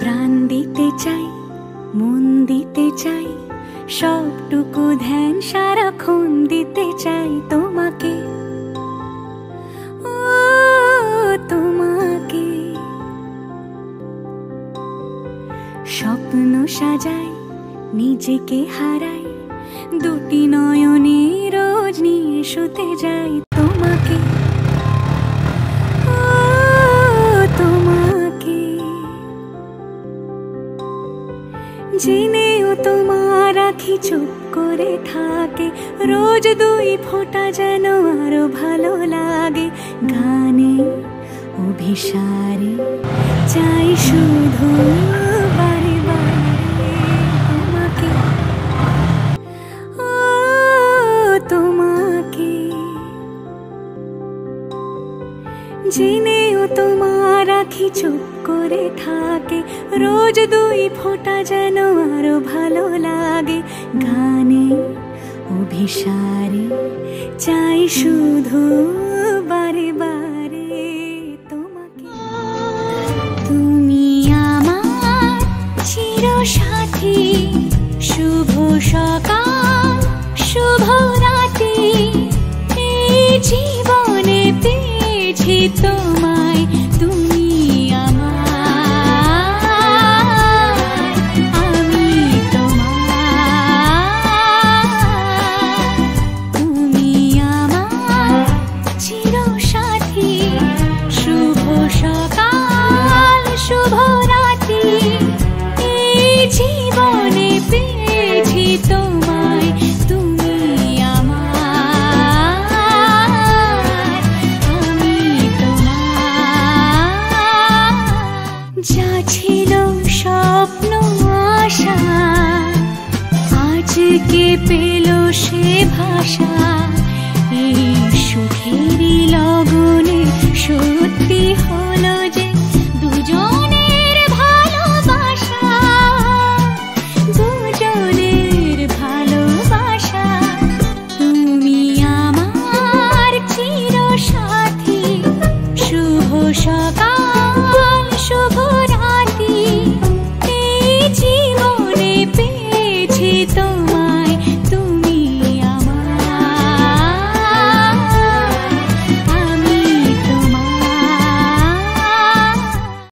প্রাণ দিতে চাই, মন দিতে চাই, সবটুকু ধ্যান সারাক্ষণ দিতে চাই তোমাকে, ও তোমাকে। স্বপ্ন সাজাই, নিজেকে হারাই, দুটি নয়নে রোজ নিয়ে শুতে যাই তোমাকে, ও তোমাকে। জেনেও তোমার আঁখি চুপ করে থাকে, রোজ দুই ফোঁটা যেন আরো ভালো লাগে। গানে অভিসারে চাই শুধু বারে বারে তোমাকে, ও তোমাকে। জেনেও তোমার আঁখি চুপ করে থাকে, রোজ দুই ফোঁটা যেন আরো ভালো লাগে। গানে অভিসারে চাই শুধু বারে বারে তোমাকে। তুমি আমার চিরসাথী, শুভ সকাল শুভ রাতি, এই জীবনে পেয়েছি তোমায়। তুমি আমার, আমি তোমার। তুমি আমার চিরসাথী, শুভ সকাল শুভ রাতি, এই জীবনে পেয়েছি তোমায়। তুমি আমার, আমি তোমার। যা ছিল স্বপ্ন আশা, আজকে পেল সে ভাষা, এই সুখেরই